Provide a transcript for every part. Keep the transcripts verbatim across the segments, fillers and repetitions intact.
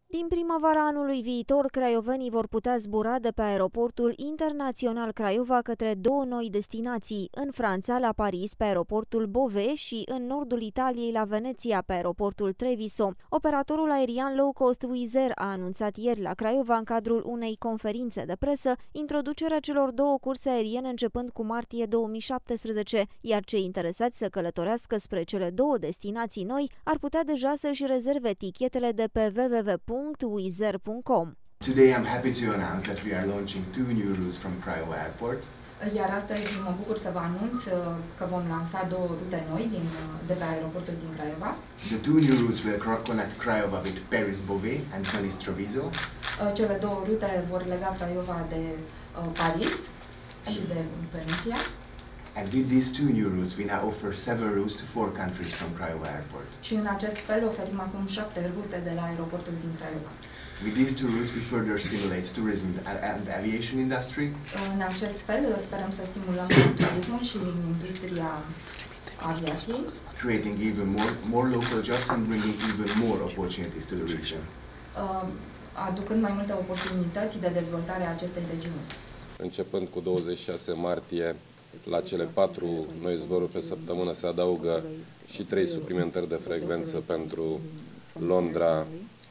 Din primăvara anului viitor, craiovenii vor putea zbura de pe aeroportul internațional Craiova către două noi destinații, în Franța, la Paris, pe aeroportul Beauvais și în nordul Italiei, la Veneția, pe aeroportul Treviso. Operatorul aerian low-cost Wizz Air a anunțat ieri la Craiova, în cadrul unei conferințe de presă, introducerea celor două curse aeriene începând cu martie două mii șaptesprezece, iar cei interesați să călătorească spre cele două destinații noi ar putea deja să-și rezerve tichetele de pe w w w punct wizz air punct com. Today I'm happy to announce that we are launching two new routes from Craiova Airport. Iar astăzi mă bucur să vă anunț că vom lansa două rute noi din, de pe aeroportul din Craiova. The two new routes will connect Craiova with Paris Beauvais and Tunis Treviso. Cele două rute vor lega Craiova de uh, Paris și de Veneția. And with these two new routes, we now offer seven routes to four countries from Craiova Airport. Și în acest fel oferim acum șapte rute de la aeroportul din Craiova. With these two routes, we further stimulate tourism and the aviation industry. În acest fel sperăm să stimulăm turismul și industria aviației, creating even more more local jobs and bringing even more opportunities to the region. Aducând mai multe oportunități de dezvoltare a acestei regiuni. Începând cu douăzeci și șase martie, la cele patru noi zboruri pe săptămână se adaugă și trei suplimentări de frecvență pentru Londra,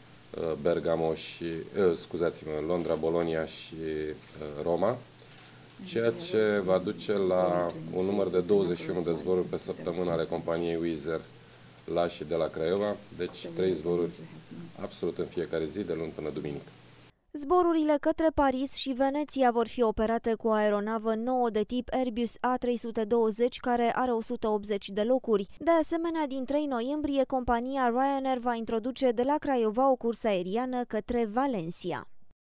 Bergamo și, scuzați-mă, Londra, Bologna și Roma, ceea ce va duce la un număr de douăzeci și unu de zboruri pe săptămână ale companiei Wizz Air la și de la Craiova, deci trei zboruri absolut în fiecare zi, de luni până duminică. Zborurile către Paris și Veneția vor fi operate cu o aeronavă nouă de tip Airbus A trei sute douăzeci, care are o sută optzeci de locuri. De asemenea, din trei noiembrie, compania Ryanair va introduce de la Craiova o cursă aeriană către Valencia.